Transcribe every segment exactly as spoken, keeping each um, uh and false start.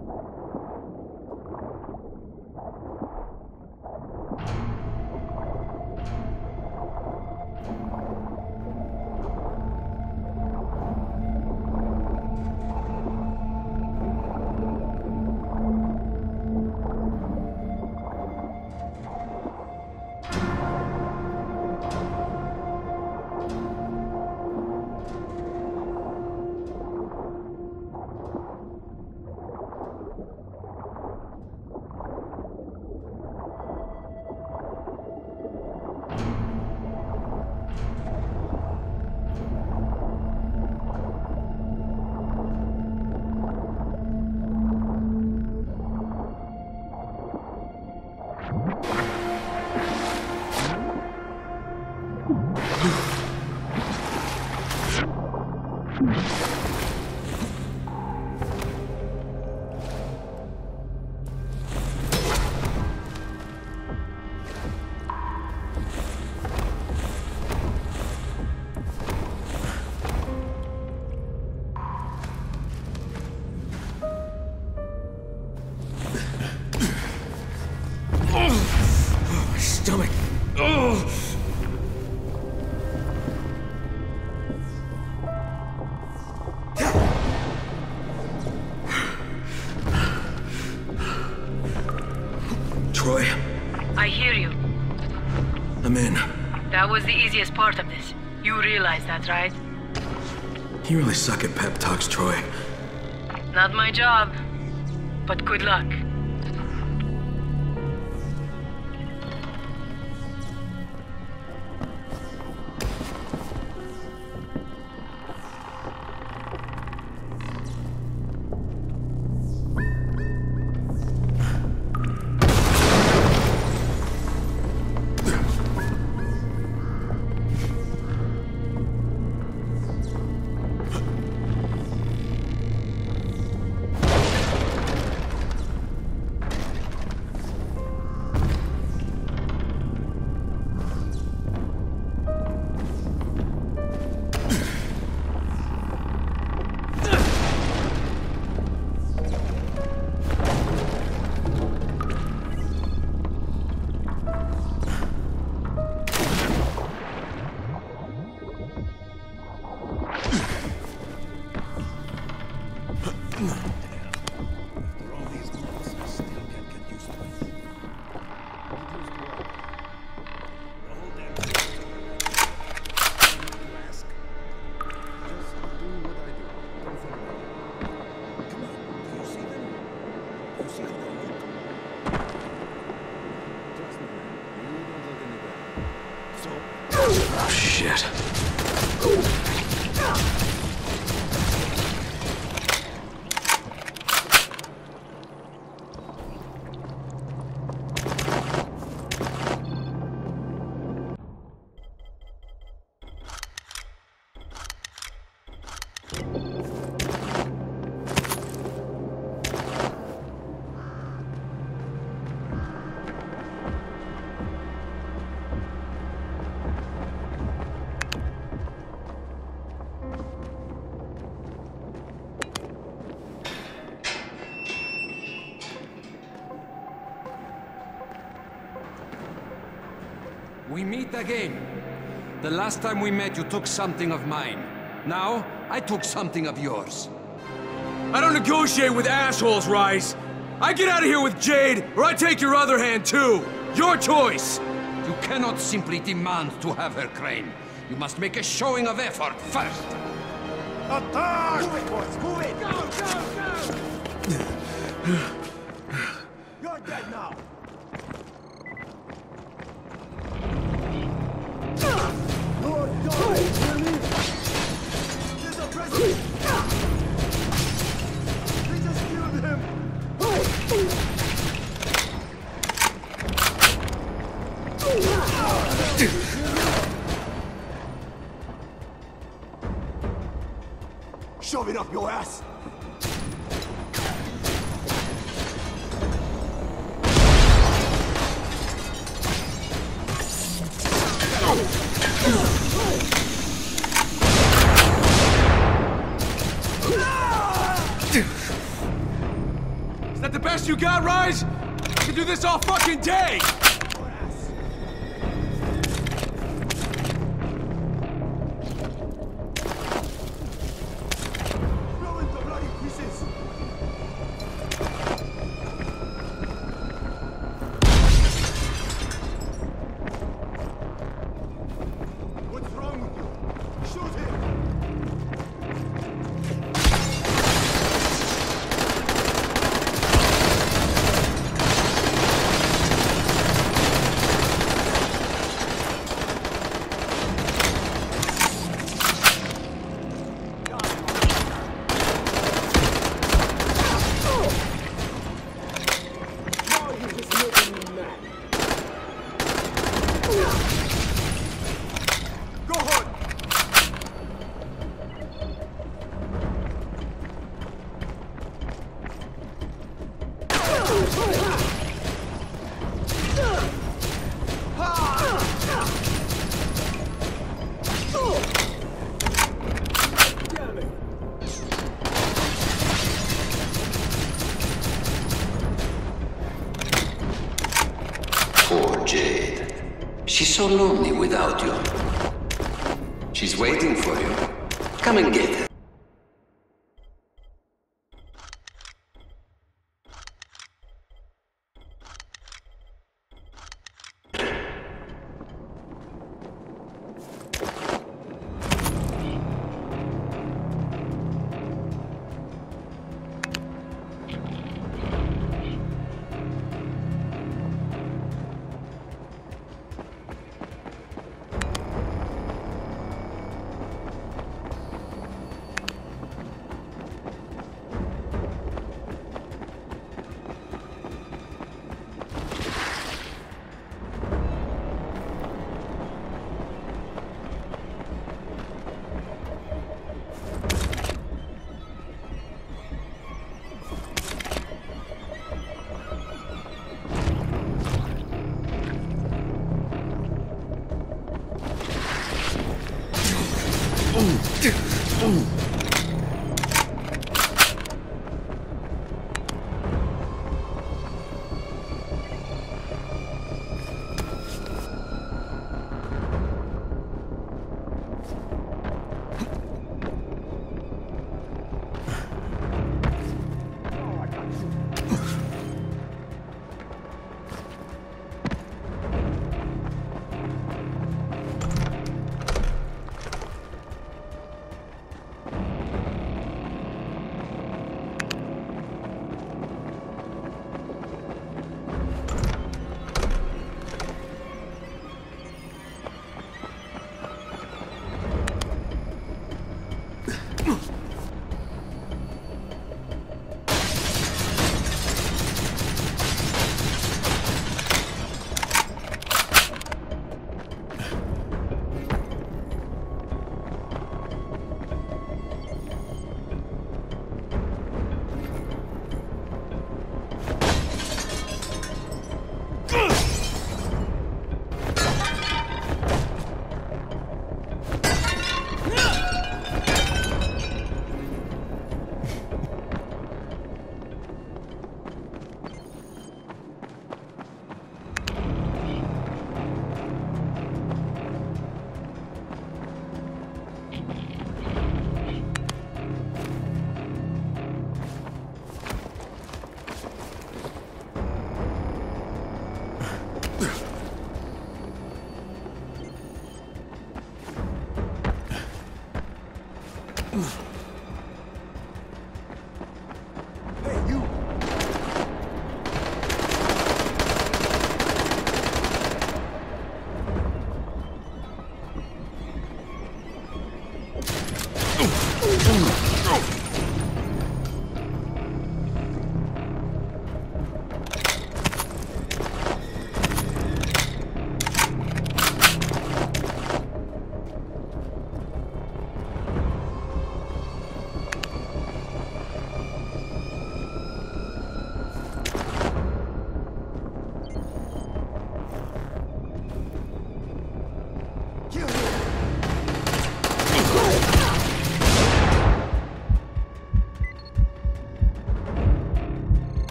Troy? I hear you. I'm in. That was the easiest part of this. You realize that, right? You really suck at pep talks, Troy. Not my job. But good luck. Oh, shit. We meet again. The last time we met, you took something of mine. Now, I took something of yours. I don't negotiate with assholes, Rais. I get out of here with Jade, or I take your other hand, too. Your choice. You cannot simply demand to have her, Crane. You must make a showing of effort first. Attack! Move it, boys, move it! Go, go, go! You're dead now. Lord God, hear me? There's a president! They just killed him! Shove it up your ass! best you got, Rise? I can do this all fucking day! Blow into bloody pieces! What's wrong with you? Shoot him! Poor Jade. She's so lonely without you. She's waiting for you. Come and get her.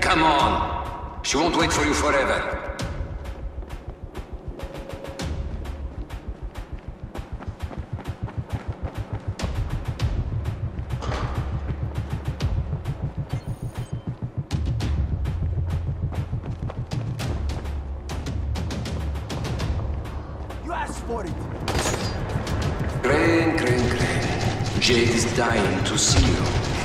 come on. She won't wait for you forever. You asked for it. Crane, Crane, Crane. Jade is dying to see you.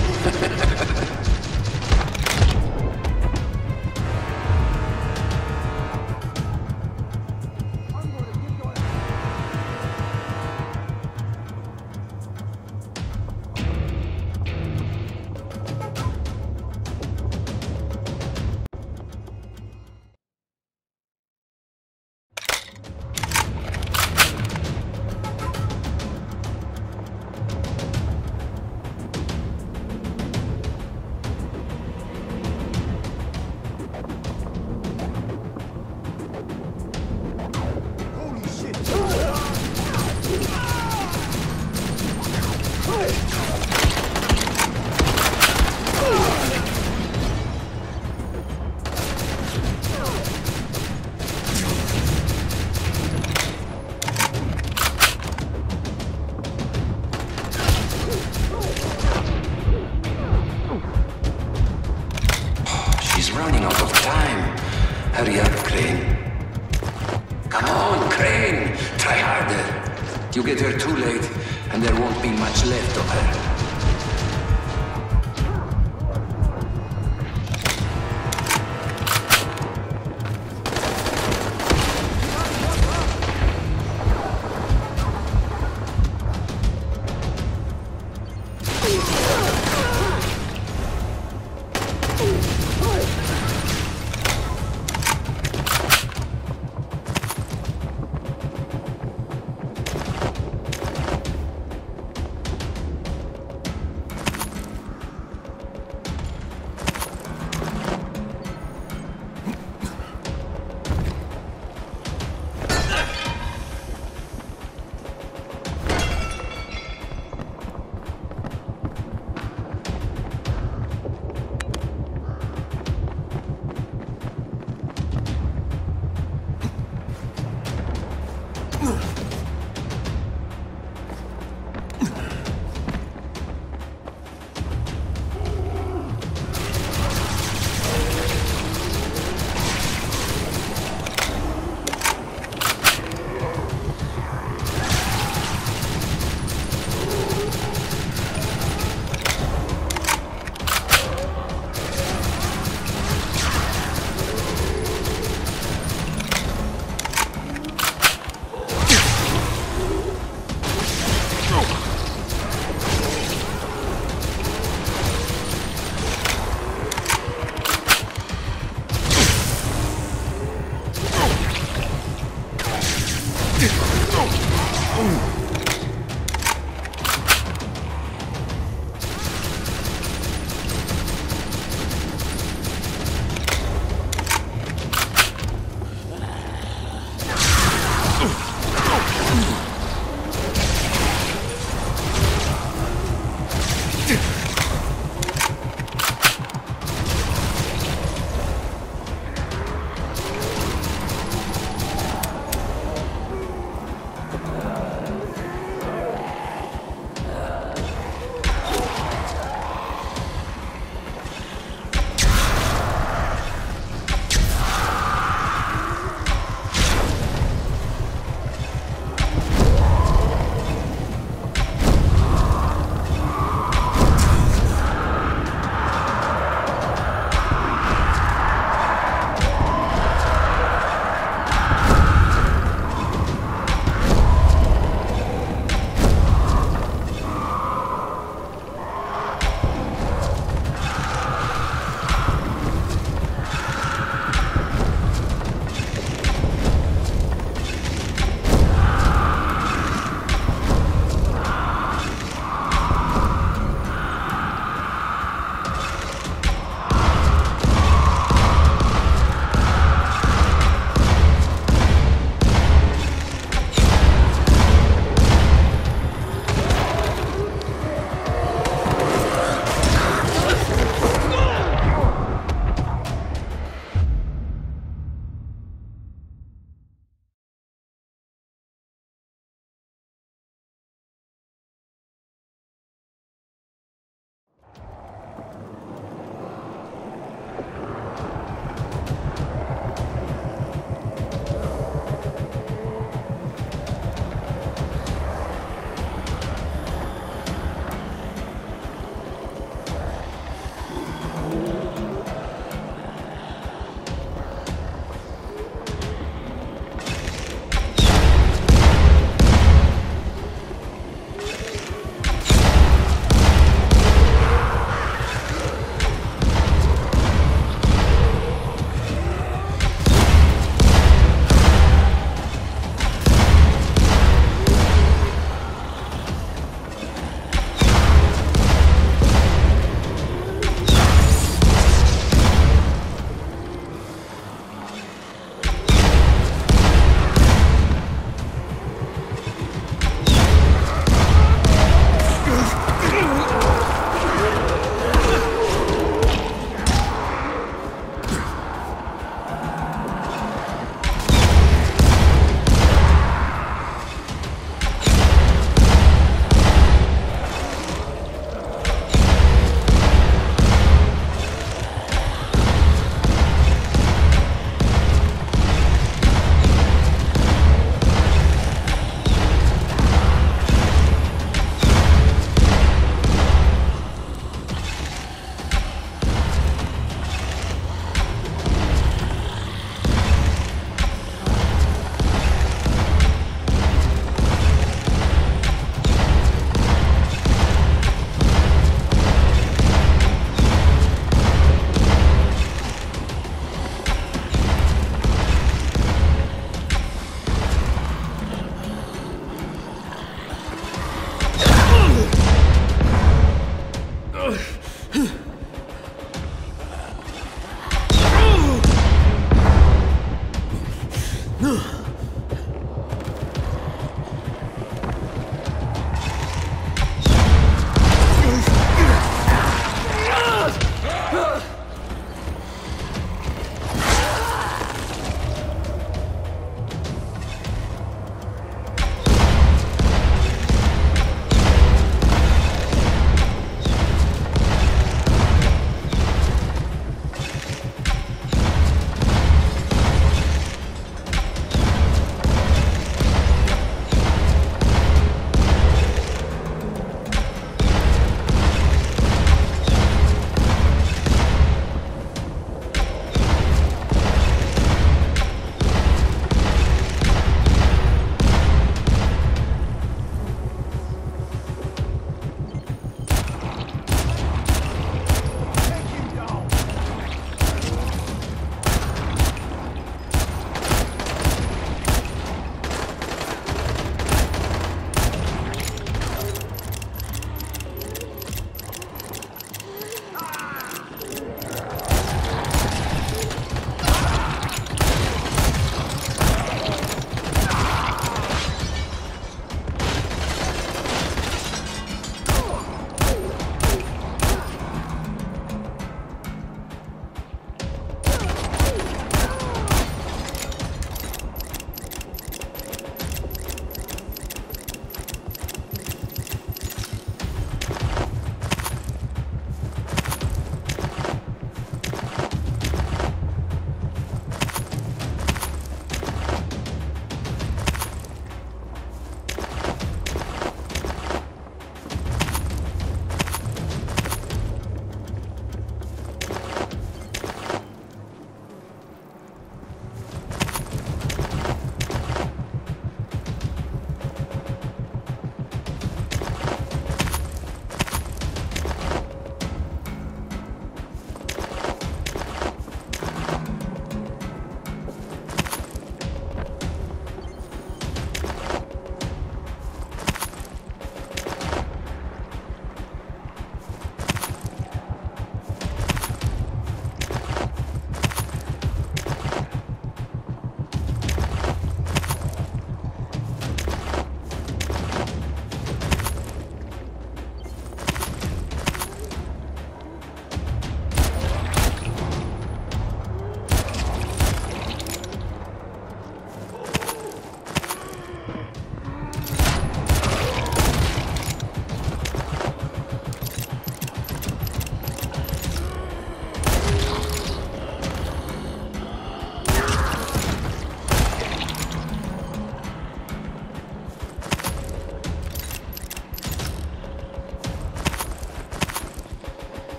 Running out of time. Hurry up, Crane. Come on, Crane! Try harder. You get her too late, and there won't be much left of her.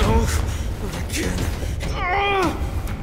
No, not again. Ah!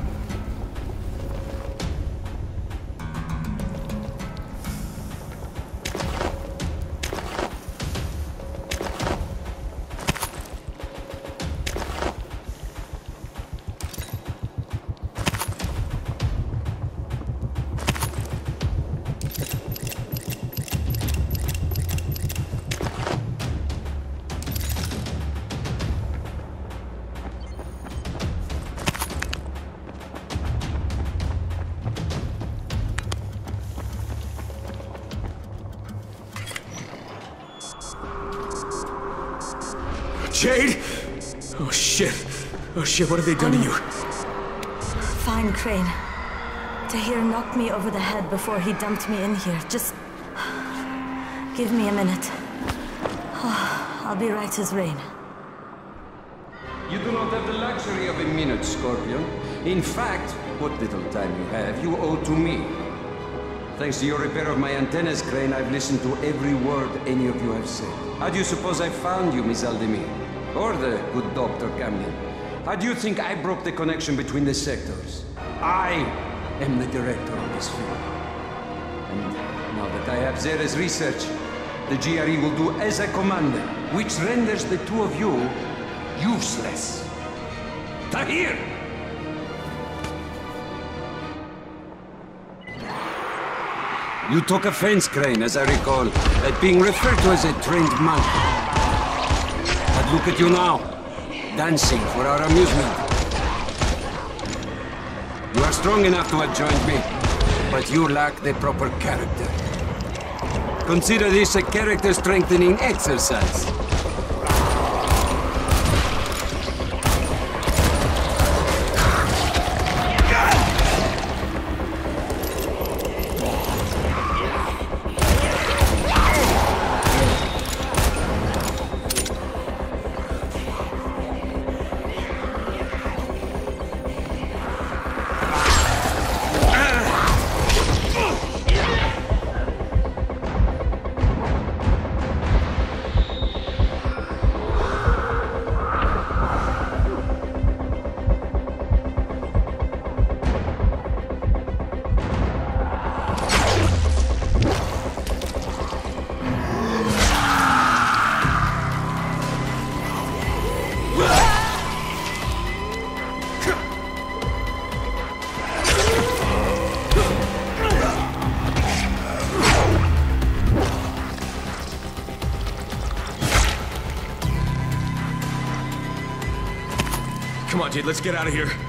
Jade? Oh shit. Oh shit, what have they done to you? Fine, Crane. Tahir knocked me over the head before he dumped me in here. Just... give me a minute. I'll be right as rain. You do not have the luxury of a minute, Scorpion. In fact, what little time you have, you owe to me. Thanks to your repair of my antennas, Crane, I've listened to every word any of you have said. How do you suppose I found you, Miss Aldemir? Or the good Doctor Camden? How do you think I broke the connection between the sectors? I am the director of this film. And now that I have Zerah's research, the G R E will do as I command, which renders the two of you useless. Tahir! You took offense, Crane, as I recall, at being referred to as a trained monkey. But look at you now, dancing for our amusement. You are strong enough to have joined me, but you lack the proper character. Consider this a character-strengthening exercise. Come on, Jade, let's get out of here.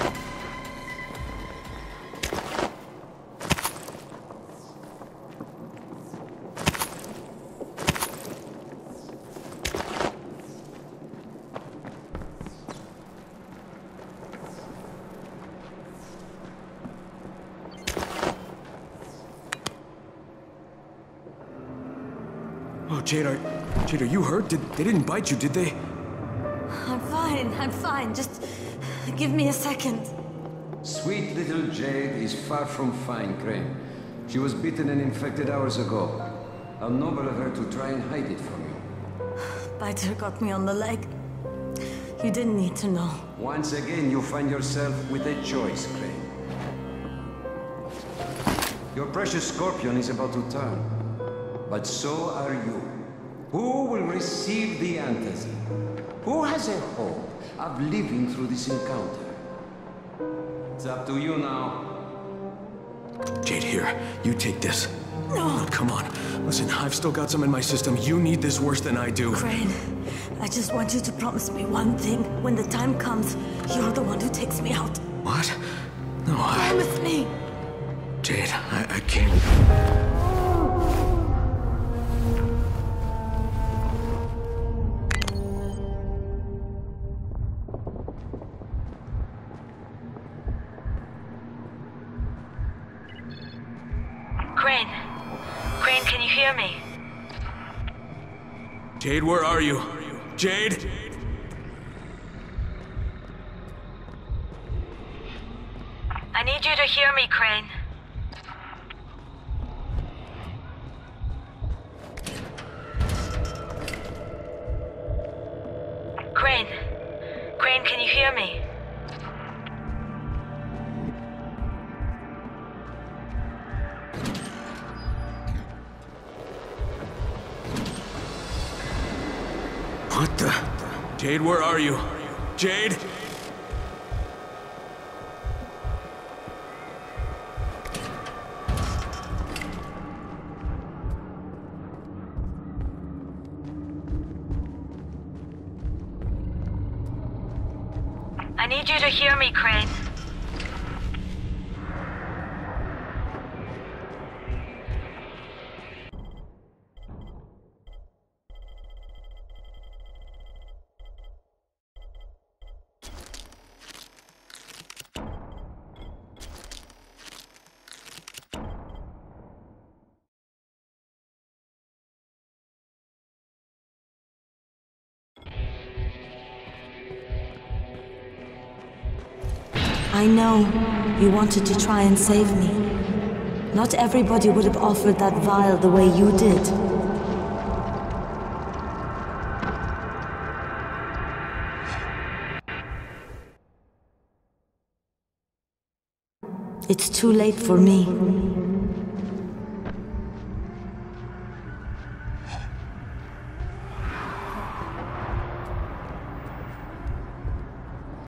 Oh, Jade, are, Jade, are you hurt? Did, they didn't bite you, did they? I'm fine, I'm fine. Just give me a second. Sweet little Jade is far from fine, Crane. She was bitten and infected hours ago. How noble of her to try and hide it from you. Biter got me on the leg. You didn't need to know. Once again, you find yourself with a choice, Crane. Your precious Scorpion is about to turn. But so are you. Who will receive the antazid? Who has a hope of living through this encounter? It's up to you now. Jade, here. You take this. No. Oh, come on. Listen, I've still got some in my system. You need this worse than I do. Crane, I just want you to promise me one thing. When the time comes, you're the one who takes me out. What? No, I... Promise me. Jade, I, I can't... Crane. Crane, can you hear me? Jade, where are you? Jade? I need you to hear me, Crane. Crane. Crane, Crane, can you hear me? What the? Jade, where are you? Jade? I need you to hear me, Crane. I know you wanted to try and save me. Not everybody would have offered that vial the way you did. It's too late for me.